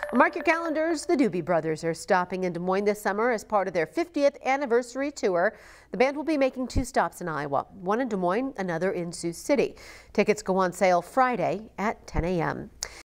Mark your calendars. The Doobie Brothers are stopping in Des Moines this summer as part of their 50th anniversary tour. The band will be making 2 stops in Iowa, one in Des Moines, another in Sioux City. Tickets go on sale Friday at 10 a.m.